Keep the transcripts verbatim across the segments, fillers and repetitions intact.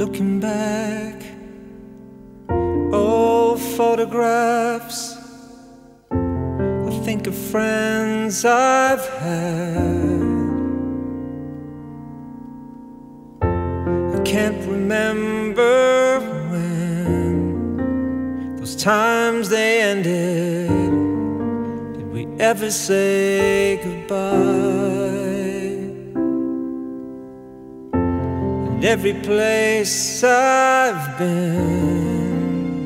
Looking back, old photographs, I think of friends I've had. I can't remember when those times they ended. Did we ever say goodbye? And every place I've been,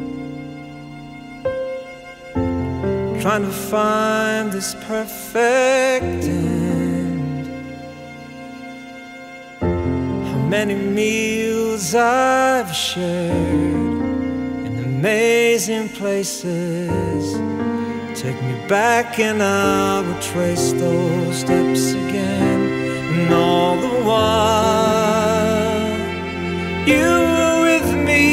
trying to find this perfect end. How many meals I've shared in amazing places. Take me back and I'll retrace those steps again. And all the while you were with me,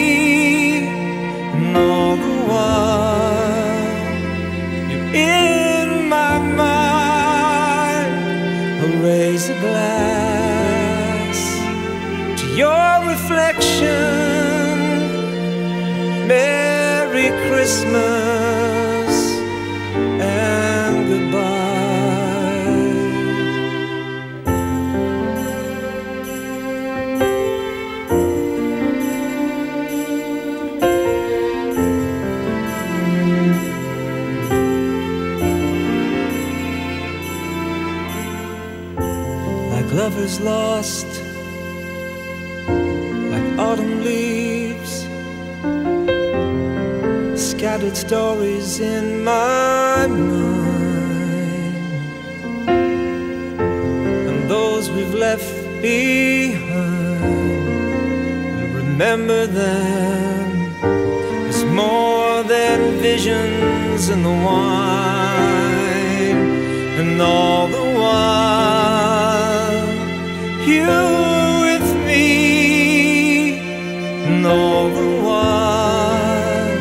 and all the while you're in my mind. I'll raise a glass to your reflection. Merry Christmas and goodbye. Like lovers lost, like autumn leaves, scattered stories in my mind, and those we've left behind, we'll remember them as more than visions in the wine. And all the while you were with me, and all the while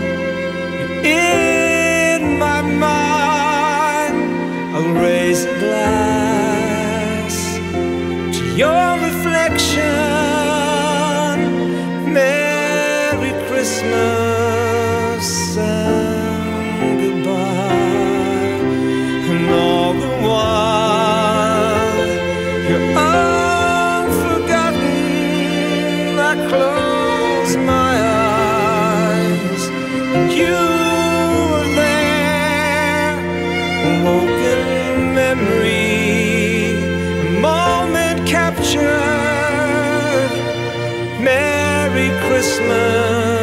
in my mind. I'll raise a glass to your reflection. Merry Christmas and goodbye. And all the while you're unforgotten. I close my eyes and you were there. A woken memory, a moment captured. Merry Christmas